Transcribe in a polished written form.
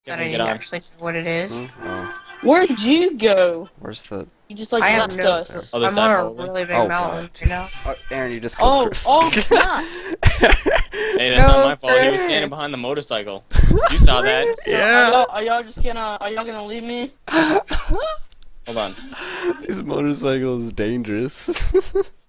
That I didn't actually know what it is. Oh. Where'd you go? Where's the... You just like I left have no us. clue. I'm on a really big mountain, you know? Oh, Aaron, you just killed Chris. Oh, snap! Hey, that's not my fault. He was standing behind the motorcycle. You saw that? Yeah. Are y'all gonna leave me? Hold on. This motorcycle is dangerous.